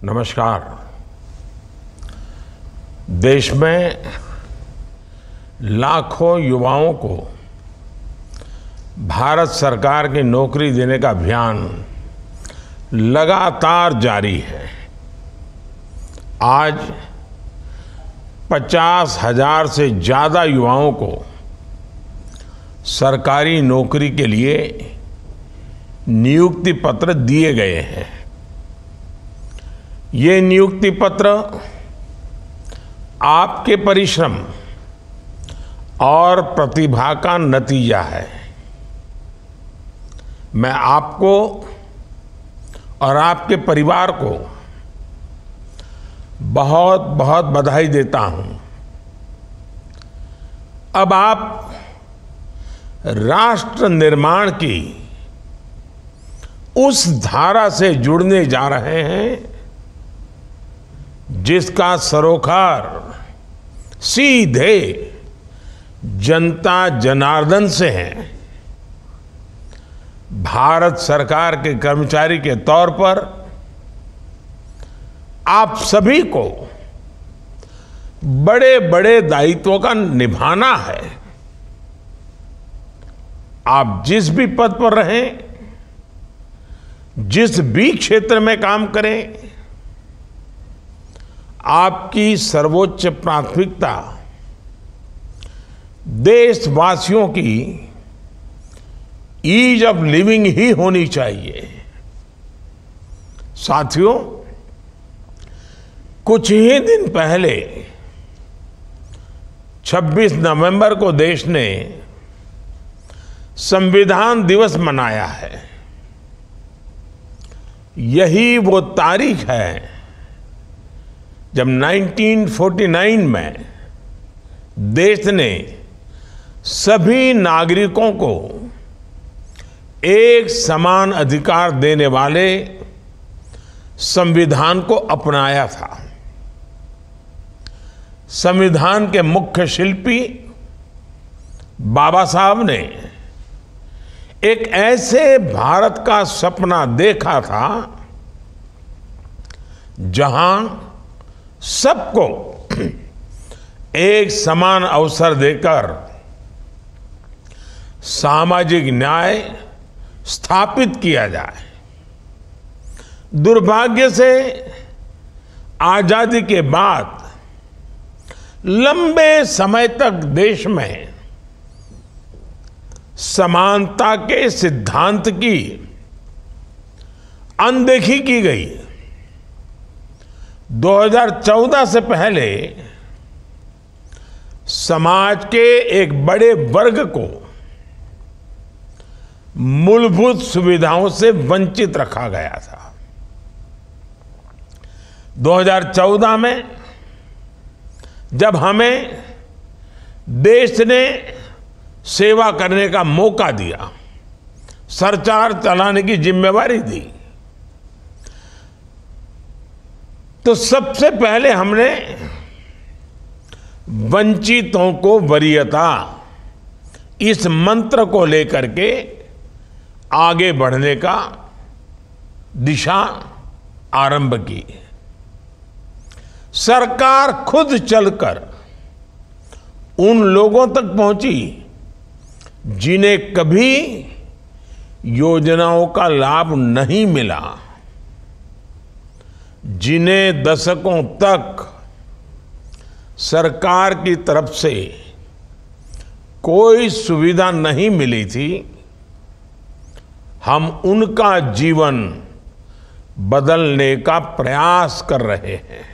नमस्कार। देश में लाखों युवाओं को भारत सरकार की नौकरी देने का अभियान लगातार जारी है। आज 50,000 से ज़्यादा युवाओं को सरकारी नौकरी के लिए नियुक्ति पत्र दिए गए हैं। ये नियुक्ति पत्र आपके परिश्रम और प्रतिभा का नतीजा है। मैं आपको और आपके परिवार को बहुत बहुत बधाई देता हूं। अब आप राष्ट्र निर्माण की उस धारा से जुड़ने जा रहे हैं जिसका सरोकार सीधे जनता जनार्दन से है। भारत सरकार के कर्मचारी के तौर पर आप सभी को बड़े बड़े दायित्वों का निभाना है। आप जिस भी पद पर रहें, जिस भी क्षेत्र में काम करें, आपकी सर्वोच्च प्राथमिकता देशवासियों की ईज ऑफ लिविंग ही होनी चाहिए। साथियों, कुछ ही दिन पहले 26 नवंबर को देश ने संविधान दिवस मनाया है। यही वो तारीख है जब 1949 में देश ने सभी नागरिकों को एक समान अधिकार देने वाले संविधान को अपनाया था। संविधान के मुख्य शिल्पी बाबा साहब ने एक ऐसे भारत का सपना देखा था जहां सबको एक समान अवसर देकर सामाजिक न्याय स्थापित किया जाए। दुर्भाग्य से आजादी के बाद लंबे समय तक देश में समानता के सिद्धांत की अनदेखी की गई। 2014 से पहले समाज के एक बड़े वर्ग को मूलभूत सुविधाओं से वंचित रखा गया था। 2014 में जब हमें देश ने सेवा करने का मौका दिया, सरकार चलाने की जिम्मेवारी दी, तो सबसे पहले हमने वंचितों को वरीयता इस मंत्र को लेकर के आगे बढ़ने का दिशा आरंभ की। सरकार खुद चलकर उन लोगों तक पहुंची जिन्हें कभी योजनाओं का लाभ नहीं मिला, जिन्हें दशकों तक सरकार की तरफ से कोई सुविधा नहीं मिली थी। हम उनका जीवन बदलने का प्रयास कर रहे हैं।